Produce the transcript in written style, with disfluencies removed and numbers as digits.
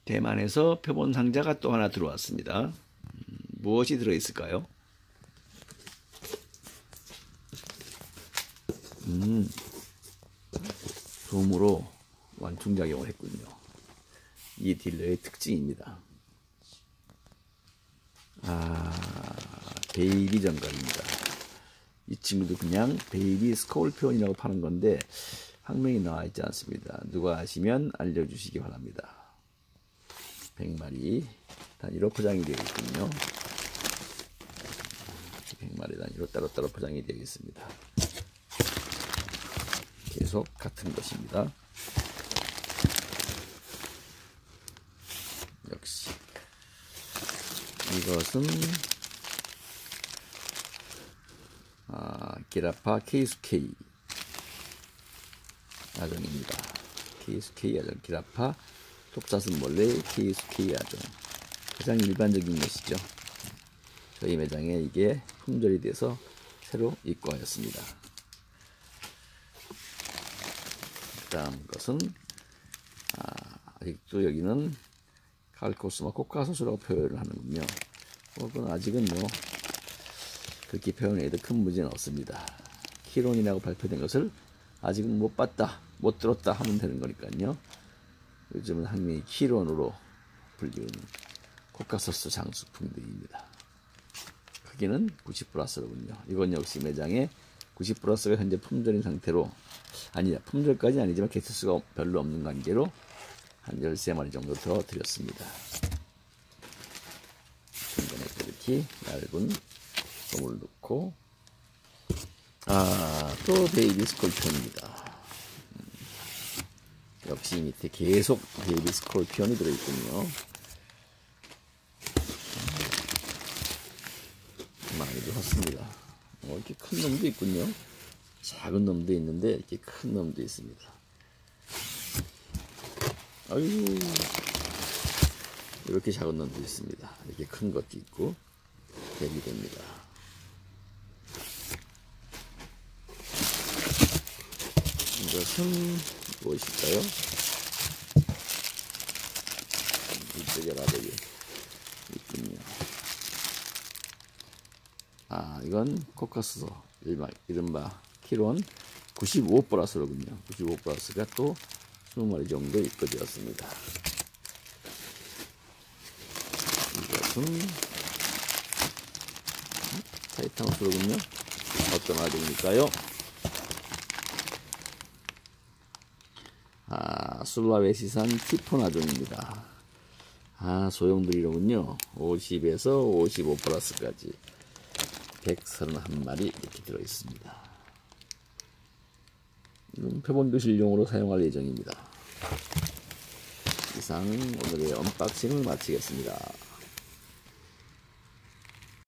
대만에서 표본 상자가 또 하나 들어왔습니다. 무엇이 들어있을까요? 솜으로 완충작용을 했군요. 이 딜러의 특징입니다. 베이비 정갈입니다. 이 친구도 그냥 베이비 스콜피온이라고 파는 건데 학명이 나와 있지 않습니다. 누가 아시면 알려주시기 바랍니다. 100마리 단위로 포장이 되어 있군요. 100마리 단위로 따로따로 포장이 되어 있습니다. 계속 같은 것입니다. 역시 이것은 기라파 케이스케이 아정입니다. 케이스케이 아정, 기라파 톱사슴벌레 케이스케이 아정, 가장 일반적인 것이죠. 저희 매장에 이게 품절이 돼서 새로 입고하였습니다. 다음 것은 아직도 여기는 칼코스마 코카소스라고 표현을 하는군요. 그건 아직은 그렇게 표현해도 큰 문제는 없습니다. 키론이라고 발표된 것을 아직은 못 봤다, 못 들었다 하면 되는 거니까요. 요즘은 학명이 키론으로 불리는 코카소스 장수풍뎅이입니다. 크기는 90+로군요. 이건 역시 매장에 90+가 현재 품절인 상태로, 품절까지는 아니지만 개체수가 별로 없는 관계로 한 13마리 정도 더 드렸습니다. 중간에 이렇게 얇은 솜을 넣고, 또 베이비 스콜피온입니다. 역시 밑에 계속 베이비 스콜피온이 들어있군요. 많이도 샀습니다. 이렇게 큰 놈도 있군요. 작은 놈도 있는데 이렇게 큰 놈도 있습니다. 아유, 이렇게 작은 놈도 있습니다. 이렇게 큰 것도 있고 대비됩니다. 이것은 무엇일까요? 이쪽에 라벨이 있군요. 이건 코카소스 이른바 키론 95+로군요. 95+가 또 20마리 정도 입고되었습니다. 이것은 타이탄호스로군요. 어떤 아종일까요? 술라웨시산 티폰 아종입니다. 소형들이로군요. 50에서 55+까지 131마리 이렇게 들어있습니다. 표본 교실용으로 사용할 예정입니다. 이상 오늘의 언박싱을 마치겠습니다.